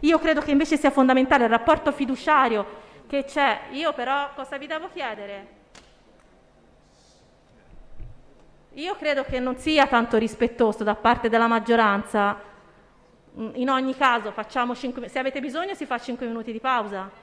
Io credo che invece sia fondamentale il rapporto fiduciario che c'è. Io però cosa vi devo chiedere? Io credo che non sia tanto rispettoso da parte della maggioranza. In ogni caso facciamo 5, se avete bisogno si fa 5 minuti di pausa.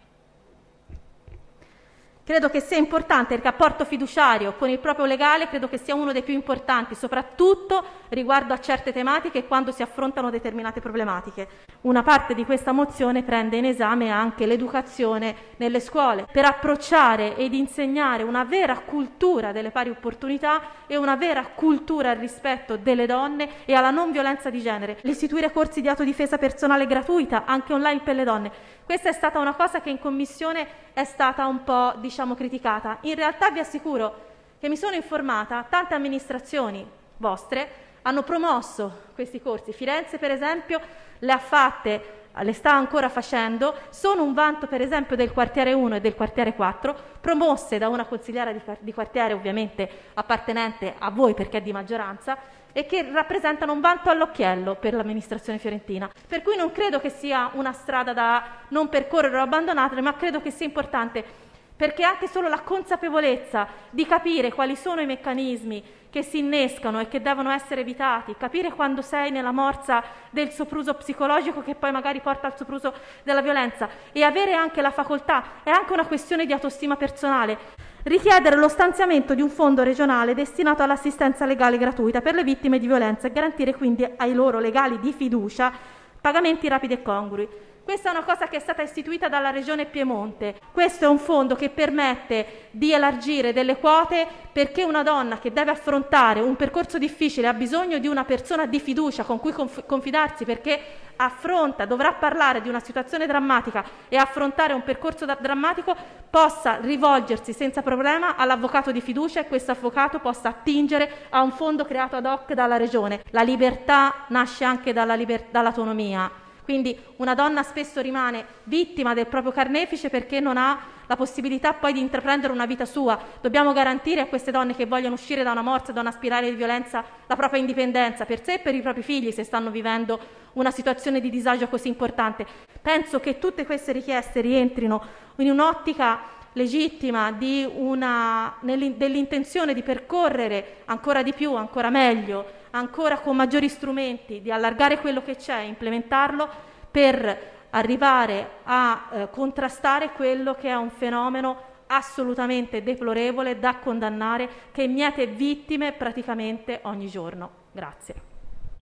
Credo che sia importante il rapporto fiduciario con il proprio legale, credo che sia uno dei più importanti, soprattutto riguardo a certe tematiche e quando si affrontano determinate problematiche. Una parte di questa mozione prende in esame anche l'educazione nelle scuole, per approcciare ed insegnare una vera cultura delle pari opportunità e una vera cultura al rispetto delle donne e alla non violenza di genere. L'istituire corsi di autodifesa personale gratuita, anche online per le donne. Questa è stata una cosa che in commissione è stata un po', criticata. In realtà vi assicuro che mi sono informata, tante amministrazioni vostre hanno promosso questi corsi. Firenze, per esempio, le ha fatte, le sta ancora facendo, sono un vanto per esempio del quartiere 1 e del quartiere 4, promosse da una consigliera di quartiere ovviamente appartenente a voi perché è di maggioranza, e che rappresentano un vanto all'occhiello per l'amministrazione fiorentina. Per cui non credo che sia una strada da non percorrere o abbandonare, ma credo che sia importante, perché anche solo la consapevolezza di capire quali sono i meccanismi che si innescano e che devono essere evitati, capire quando sei nella morsa del sopruso psicologico che poi magari porta al sopruso della violenza, e avere anche la facoltà, è anche una questione di autostima personale, richiedere lo stanziamento di un fondo regionale destinato all'assistenza legale gratuita per le vittime di violenza e garantire quindi ai loro legali di fiducia pagamenti rapidi e congrui. Questa è una cosa che è stata istituita dalla Regione Piemonte. Questo è un fondo che permette di elargire delle quote perché una donna che deve affrontare un percorso difficile ha bisogno di una persona di fiducia con cui confidarsi, perché dovrà parlare di una situazione drammatica e affrontare un percorso drammatico, possa rivolgersi senza problema all'avvocato di fiducia e questo avvocato possa attingere a un fondo creato ad hoc dalla Regione. La libertà nasce anche dall'autonomia. Quindi una donna spesso rimane vittima del proprio carnefice perché non ha la possibilità poi di intraprendere una vita sua. Dobbiamo garantire a queste donne che vogliono uscire da una morsa, da una spirale di violenza, la propria indipendenza per sé e per i propri figli se stanno vivendo una situazione di disagio così importante. Penso che tutte queste richieste rientrino in un'ottica legittima dell'intenzione di percorrere ancora di più, ancora meglio, ancora con maggiori strumenti, di allargare quello che c'è, implementarlo per arrivare a contrastare quello che è un fenomeno assolutamente deplorevole da condannare che miete vittime praticamente ogni giorno. Grazie.